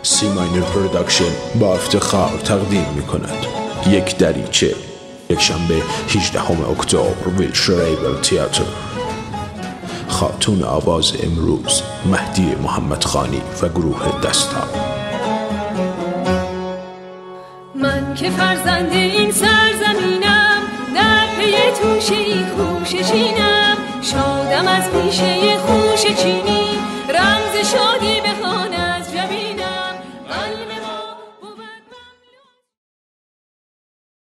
سی ماینر پروداکشن با افتخار تقدیم می کند یک دریچه، یک شنبه 18 اکتبر، ویلشریبل تئاتر. خاتون آواز امروز مهدی محمدخانی و گروه دستا. من که فرزند این سرزمینم، در پی توشه خوشه چینم، شادم از پیشه خوشه چینی.